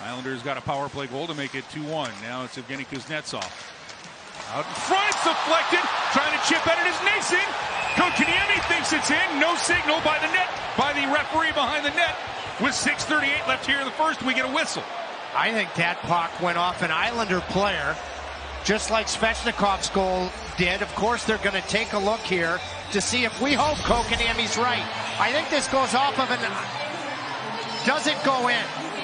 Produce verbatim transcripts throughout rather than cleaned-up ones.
Islanders got a power play goal to make it two one. Now it's Evgeny Kuznetsov. Out in front, it's deflected. Trying to chip at it is Nason. Kotkaniemi thinks it's in. No signal by the net, by the referee behind the net. With six thirty-eight left here in the first, we get a whistle. I think that puck went off an Islander player, just like Svechnikov's goal did. Of course, they're going to take a look here to see if we hope Kotkaniemi's right. I think this goes off of an... Does it go in?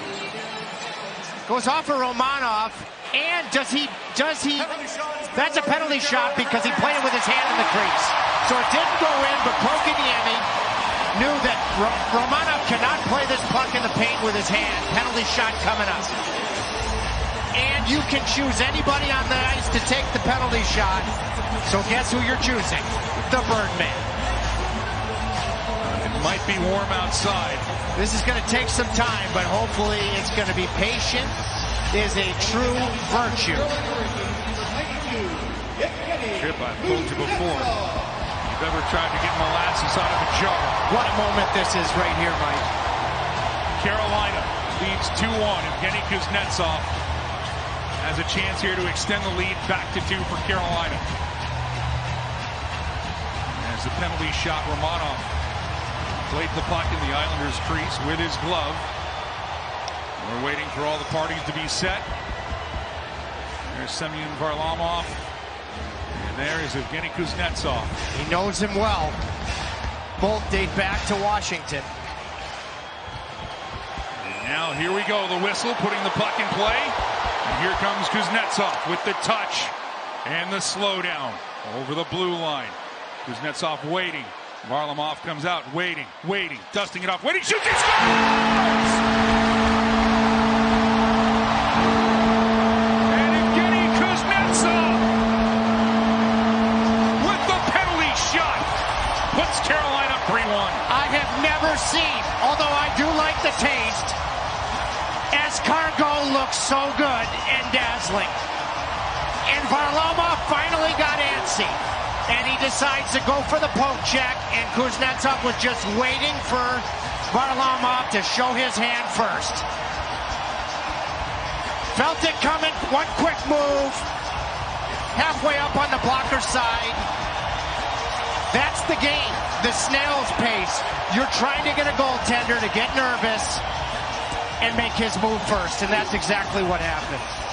Goes off of Romanov. And does he... Does he... That's a penalty shot because he played it with his hand in the crease. So it didn't go in, but Kotkaniemi knew that Romanov cannot play this puck in the paint with his hand. Penalty shot coming up. And you can choose anybody on the ice to take the penalty shot. So guess who you're choosing? The Birdman. It might be warm outside. This is going to take some time, but hopefully it's going to be patient. Is a true virtue. Chip, I've told you before. You've ever tried to get molasses out of a jar. What a moment this is right here, Mike. Carolina leads two one. Evgeny Kuznetsov has a chance here to extend the lead back to two for Carolina. As the penalty shot, Romanov played the puck in the Islanders' crease with his glove. We're waiting for all the parties to be set. There's Semyon Varlamov. And there is Evgeny Kuznetsov. He knows him well. Both date back to Washington. And now here we go. The whistle putting the puck in play. And here comes Kuznetsov with the touch and the slowdown over the blue line. Kuznetsov waiting. Varlamov comes out waiting, waiting, dusting it off, waiting, shoots, and scores! Puts Carolina three one. I have never seen, although I do like the taste, Escargot looks so good and dazzling. And Varlamov finally got antsy. And he decides to go for the poke check, and Kuznetsov was just waiting for Varlamov to show his hand first. Felt it coming, one quick move, halfway up on the blocker side. That's the game, the snail's pace. You're trying to get a goaltender to get nervous and make his move first, and that's exactly what happened.